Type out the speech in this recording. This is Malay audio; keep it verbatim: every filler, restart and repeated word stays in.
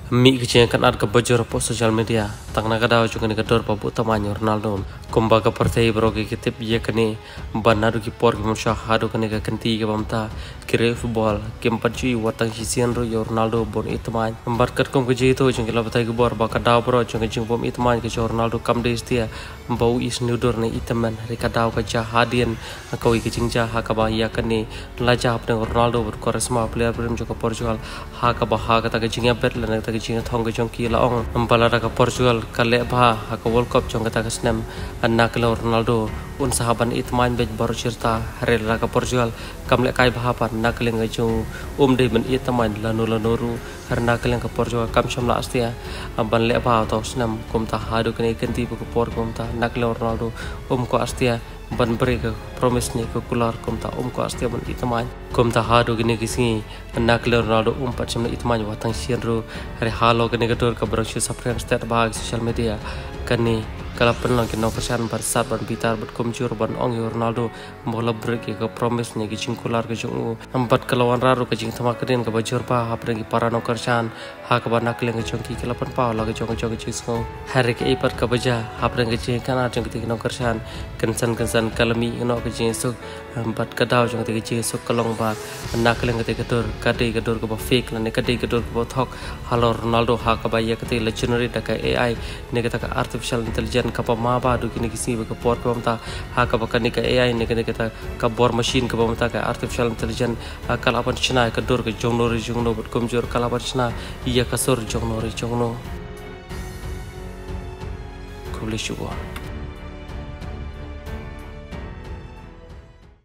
Mi kecil kan ada kebajur po sosial media tang naga daw chung ni kador pa bu tamanyo Ronaldo kumba ka partai bro ki kitip ye kani banadu ki por ki monsha hadu kani ka kanti ka bamta kire football kim patji watang hisian ro yo Ronaldo bon itman ambar kat kom ke jito chung la batai ki bor ba ka daw bro chung chung bom itman ke Ronaldo kam des dia bau is nudor ni itaman ri ka daw ka ja hadian ka wi ki jingja ha ka ba ya kani laja apne Ronaldo bor koresma player brim joka Portugal ha ka ba ha ka ta ka jingya bet la ta jinga thong ke jong ki la ong ampala ka Portugal ka le ba ha ka World Cup jong ka ta snam anak lo Ronaldo un sahaban itman bet baru cerita hari la ka Portugal kam le kai ba pa nak le ngai jong um de ben itman la no la noru har nak le ka Portugal kam sham la astia amban le ba to snam kum ta hadu kene kenti bu ko por kum ta nak le Ronaldo um ko astia ban beri ke promise ni ke kular kum ta um ko astia ban itman kum ta hadu kene kisi nak le Ronaldo um pat sham itman watang sian ru hari halo kene gator ka bro subscribe stat bag social media kani kalau pernah kita nongkyrshan bersat ban bitar bat komjur ban ong Ronaldo bola break ke promise ni ke kular ke jung empat kelawan raru ke jing thama keden ke bajur pa apre ki para nongkyrshan ha ke banak leng ke jongki kala pan pa la ke jong jong ke jismo hari ke ipat ke baja apre ke jing kana jong ke nongkyrshan kensan kensan kalami no ke jing suk empat kedaw jong ke jing suk kalong ba nak leng ke kedur kadai kedur ke ba fake la ne kadai kedur ke ba thok halo Ronaldo ha ke ba ya ke legendary da ka A I ne ke ta artificial intelligence kapal maba du kini kisi ke por ke bamta ha ka bakani ka A I ne ke kita ka bor machine ke bamta ka artificial intelligence kala pan china ke dor ke jongno ri jongno bat komjor kala pan china iya ka sor jongno ri jongno kulish